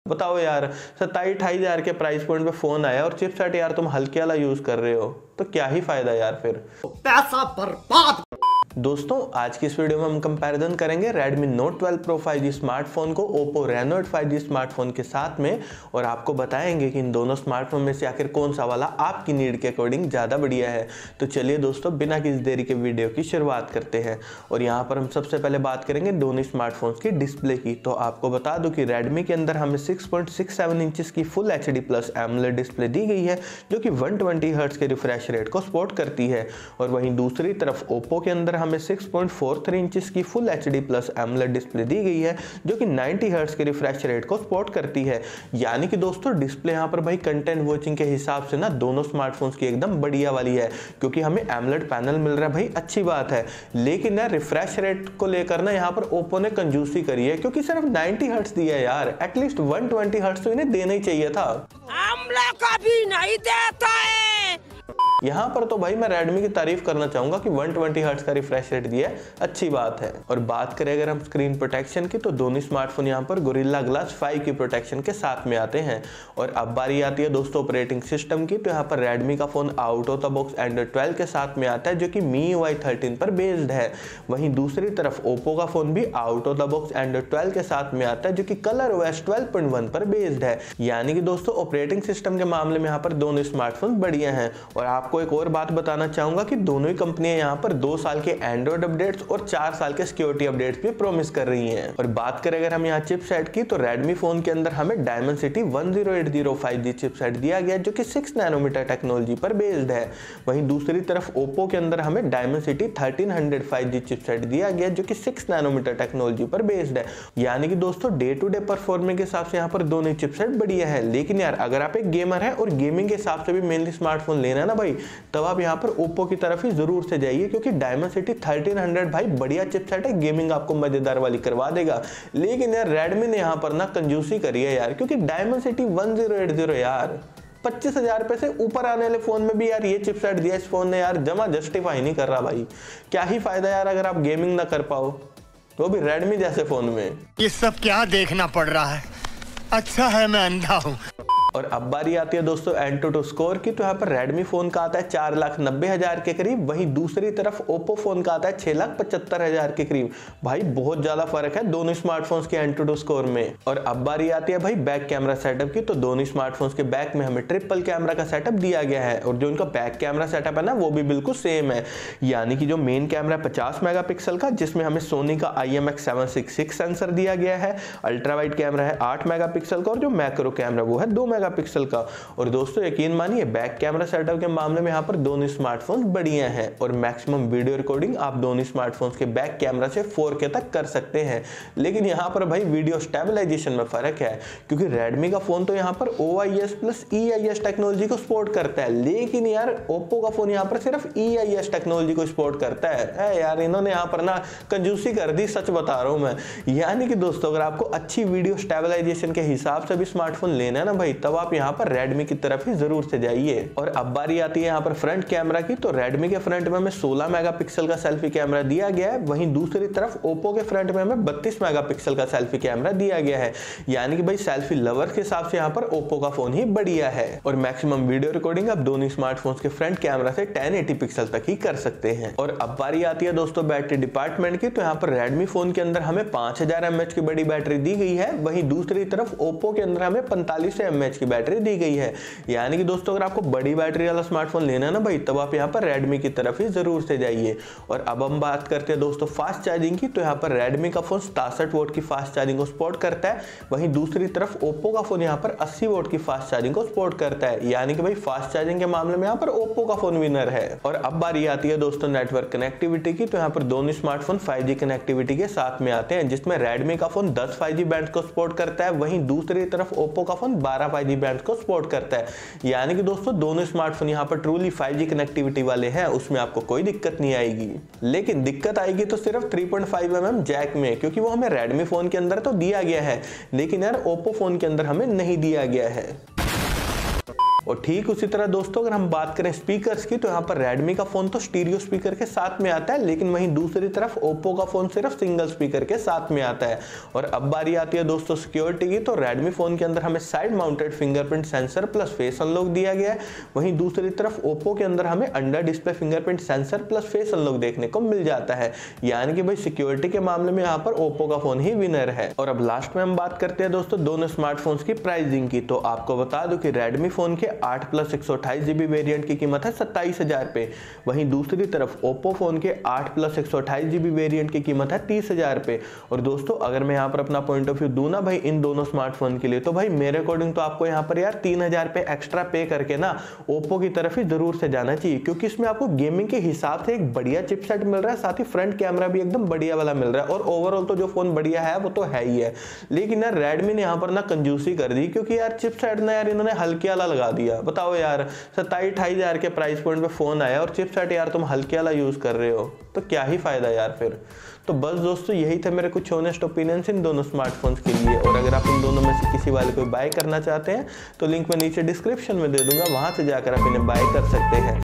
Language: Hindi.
बताओ यार, 27-28 हज़ार के प्राइस पॉइंट पे फोन आया और चिपसेट यार तुम हल्के वाला यूज कर रहे हो, तो क्या ही फायदा यार, फिर पैसा बर्बाद। दोस्तों आज की इस वीडियो में हम कंपैरिजन करेंगे Redmi Note 12 Pro 5G smartphone को Oppo Reno 8 5G स्मार्टफोन के साथ में, और आपको बताएंगे कि इन दोनों स्मार्टफोन में से आखिर कौन सा वाला आपकी नीड के अकॉर्डिंग ज़्यादा बढ़िया है। तो चलिए दोस्तों बिना किसी देरी के वीडियो की शुरुआत करते हैं। और यहाँ पर हम सबसे पहले बात करेंगे दोनों स्मार्टफोन्स की डिस्प्ले की। तो आपको बता दूँ कि Redmi के अंदर हमें 6.67 इंचेस की full HD plus AMOLED display दी गई है, जो कि 120 हर्ट्ज के रिफ्रेश रेट को सपोर्ट करती है। और वहीं दूसरी तरफ Oppo के अंदर हमें 6.43 इंचेस की full HD plus AMOLED display दी गई है, जो कि 90 हर्ट्ज के रिफ्रेश रेट को सपोर्ट करती है। यानी कि दोस्तों डिस्प्ले यहाँ पर भाई कंटेंट वॉचिंग के हिसाब से ना दोनों स्मार्टफोन्स की एकदम बढ़िया वाली है, क्योंकि हमें AMOLED पैनल मिल रहा है भाई, अच्छी बात है। लेकिन यार रिफ्रेश रेट को लेकर ना यहाँ पर Oppo ने कंजूसी करी है, क्योंकि सिर्फ 90 हर्ट्ज दिया है यार, एटलीस्ट 120 हर्ट्ज तो इन्हें देना ही चाहिए था। AMOLED कभी नहीं देता है। यहाँ पर तो भाई मैं Redmi की तारीफ करना चाहूंगा कि 120 हर्ट्ज का रिफ्रेश रेट दिया है, अच्छी बात है। और बात करें अगर हम स्क्रीन प्रोटेक्शन की, तो दोनों स्मार्टफोन यहाँ पर Gorilla Glass 5 की प्रोटेक्शन के साथ में आते हैं। और अब बारी आती है दोस्तों ऑपरेटिंग सिस्टम की, तो यहाँ पर Redmi का phone out of the box Android 12 के साथ में आता है, जो कि MIUI 13 पर बेस्ड है। वहीं दूसरी तरफ Oppo का फोन भी out of the box Android 12 के साथ में आता है, जो कि ColorOS 12.1 पर बेस्ड है। यानी कि दोस्तों ऑपरेटिंग सिस्टम के मामले में यहाँ पर दोनों स्मार्टफोन बढ़िया हैं। और आपको एक और बात बताना चाहूंगा कि दोनों ही कंपनियां यहाँ पर 2 साल के एंड्रॉइड अपडेट्स और 4 साल के सिक्योरिटी अपडेट्स भी प्रॉमिस कर रही हैं। और बात करें अगर हम यहाँ चिपसेट की, तो Redmi फोन के अंदर हमें Dimensity 1080 5G चिपसेट दिया गया, जो कि 6 नैनोमीटर टेक्नोलॉजी पर बेस्ड है। वहीं दूसरी तरफ Oppo के अंदर हमें Dimensity 1300 5G चिपसेट दिया गया, जो कि 6 नैनोमीटर टेक्नोलॉजी पर बेस्ड है। यानी कि दोस्तों डे टू डे परफॉर्मेंस के हिसाब से यहाँ पर दोनों चिपसेट बढ़िया है। लेकिन यार अगर आप एक गेमर है और गेमिंग के हिसाब से भी मेनली स्मार्टफोन लेना है ना भाई, तब आप यहाँ पर Oppo की तरफ ही जरूर से जाइए, क्योंकि Dimensity 1300 भाई बढ़िया चिपसेट है, गेमिंग आपको मजेदार वाली करवा देगा। लेकिन यार Redmi ने यहाँ पर ना कंजूसी करी है यार, क्योंकि Dimensity 1080 यार 25,000 रुपए से ऊपर आने वाले फोन में भी यार ये चिपसेट दिया इस फोन ने यार, जमा जस्टिफाई नहीं कर रहा भाई। क्या ही फायदा यार अगर आप गेमिंग ना कर पाओ, वो भी Redmi जैसे फोन में। ये सब क्या देखना पड़ रहा है, अच्छा है मैं अंधा हूँ। और अब बारी आती है दोस्तों AnTuTu स्कोर की, तो यहाँ पर Redmi फोन का आता है 4,90,000 के करीब, वहीं दूसरी तरफ Oppo फोन का आता है 6,75,000 के करीब। भाई बहुत ज्यादा फर्क है दोनों स्मार्टफोन्स के AnTuTu स्कोर में। और अब बारी आती है भाई बैक कैमरा सेटअप की, तो दोनों स्मार्टफोन्स के बैक में हमें ट्रिपल कैमरा का सेटअप दिया गया है, और जो इनका बैक कैमरा सेटअप है ना वो भी बिल्कुल सेम है। यानी कि जो मेन कैमरा है 50 मेगापिक्सल का, जिसमें हमें सोनी का IMX766 सेंसर दिया गया है, अल्ट्रा वाइड कैमरा है 8 मेगापिक्सल का, और जो मैक्रो कैमरा वो है 2 मेगापिक्सल का। और दोस्तों यकीन मानिए बैक कैमरा सेटअप के मामले में यहाँ पर दोनों स्मार्टफोन्स बढ़िया हैं, और मैक्सिमम वीडियो रिकॉर्डिंग आप दोनों स्मार्टफोन्स के बैक कैमरा से 4K तक कर सकते हैं। लेकिन यहाँ पर भाई वीडियो स्टेबलाइजेशन में फर्क है, क्योंकि Redmi का फोन तो यहाँ पर OIS प्लस EIS टेक्नोलॉजी को सपोर्ट करता है, लेकिन यार Oppo का फोन यहाँ पर सिर्फ EIS टेक्नोलॉजी को सपोर्ट करता है। यार इन्होंने यहाँ पर ना कंजूसी कर दी, सच बता रहा हूँ मैं। यानी कि दोस्तों अगर आपको अच्छी वीडियो स्टेबलाइजेशन के हिसाब से भी स्मार्टफोन लेना है ना भाई, तब आप यहाँ पर Redmi की तरफ ही जरूर से जाइए। और अब बारी आती है यहाँ पर फ्रंट कैमरा की, तो Redmi के फ्रंट में हमें 16 मेगापिक्सल का सेल्फी कैमरा दिया गया है, वहीं दूसरी तरफ Oppo के फ्रंट में हमें 32 मेगापिक्सल का सेल्फी कैमरा दिया गया है। यानी कि भाई सेल्फी लवर्स के हिसाब से यहाँ पर Oppo का फोन ही बढ़िया है, और मैक्सिमम वीडियो रिकॉर्डिंग आप दोनों स्मार्टफोन्स के फ्रंट कैमरा से 1080 पिक्सल तक ही कर सकते हैं। और अब बारी आती है दोस्तों बैटरी डिपार्टमेंट की, तो यहाँ पर Redmi फोन के अंदर हमें 5000 mAh की बड़ी बैटरी दी गई है, वहीं दूसरी तरफ Oppo के अंदर हमें 4500 mAh की बैटरी दी गई है। यानी कि दोस्तों अगर आपको बड़ी बैटरी वाला स्मार्टफोन लेना है ना भाई, तब आप यहाँ पर Redmi की तरफ ही जरूर से जाइए। और अब हम बात करते हैं दोस्तों फास्ट चार्जिंग की, तो यहाँ पर Redmi का फोन 67 वोट की फास्ट चार्जिंग को सपोर्ट करता है, वहीं दूसरी तरफ Oppo का फोन यहाँ पर 80 वोट की फास्ट चार्जिंग को सपोर्ट करता है। यानी कि भाई फास्ट चार्जिंग के मामले में यहाँ पर Oppo का फोन विनर है। और अब बारी आती है दोस्तों नेटवर्क कनेक्टिविटी की, तो यहाँ पर दोनों स्मार्टफोन 5G कनेक्टिविटी के साथ में आते हैं, जिसमें Redmi का फोन 10 5G बैंड को सपोर्ट करता है, वहीं दूसरी तरफ Oppo का फोन 12 5G बैंड को सपोर्ट करता है। यानी कि दोस्तों दोनों स्मार्टफोन यहाँ पर ट्रूली 5G कनेक्टिविटी वाले हैं, उसमें आपको कोई दिक्कत नहीं आएगी। लेकिन दिक्कत आएगी तो सिर्फ 3.5mm जैक में, क्योंकि वो हमें Redmi फोन के अंदर तो दिया गया है, लेकिन यार Oppo फोन के अंदर हमें नहीं दिया गया है। और ठीक उसी तरह दोस्तों अगर हम बात करें स्पीकर्स की, तो यहाँ पर रेडमी का फोन तो स्टीरियो स्पीकर के साथ में आता है, लेकिन वहीं दूसरी तरफ ओप्पो का फोन सिर्फ सिंगल स्पीकर के साथ में आता है। और अब बारी आती है दोस्तों सिक्योरिटी की, तो रेडमी फोन के अंदर हमें side mounted fingerprint sensor plus face unlock दिया गया है। वहीं दूसरी तरफ ओप्पो के अंदर हमें under display fingerprint sensor plus face unlock देखने को मिल जाता है। यानी कि भाई सिक्योरिटी के मामले में यहाँ पर ओप्पो का फोन ही विनर है। और अब लास्ट में हम बात करते हैं दोस्तों दोनों स्मार्टफोन्स की प्राइसिंग की। तो आपको बता दूं कि रेडमी फोन के 8+128GB वेरिएंट की कीमत है 27,000 पे। वहीं दूसरी तरफ ओप्पो फोन के 8+128GB वेरिएंट की कीमत है 30,000 पे। और दोस्तों अगर मैं यहाँ पर अपना पॉइंट ऑफ व्यू दूं ना भाई इन दोनों स्मार्टफोन के लिए, तो भाई मेरे अकॉर्डिंग तो आपको यहाँ पर यार 3,000 पे एक्स्ट्रा पे करके ना ओप्पो की तरफ ही जरूर से जाना चाहिए, क्योंकि इसमें आपको गेमिंग के हिसाब से एक बढ़िया चिपसेट मिल रहा है, साथ ही फ्रंट कैमरा भी एकदम बढ़िया वाला मिल रहा है। और ओवरऑल तो जो फोन बढ़िया है वो तो है ही है, लेकिन यार रेडमी ने यहाँ पर ना कंजूसी कर दी, क्योंकि यार चिपसेट ना यार इन्होंने हल्के वाला लगा दिया। बताओ यार 27-28,000 के प्राइस पॉइंट पे फोन आया और चिपसेट यार तुम हल्के वाला यूज कर रहे हो, तो क्या ही फायदा यार फिर। तो बस दोस्तों यही थे मेरे कुछ ऑनेस्ट ओपिनियंस इन दोनों स्मार्टफोन्स के लिए। और अगर आप इन दोनों में से किसी वाले को बाय करना चाहते हैं तो लिंक मैं नीचे डिस्क्रिप्शन में दे दूंगा, वहां से जाकर आप इन्हें बाय कर सकते हैं।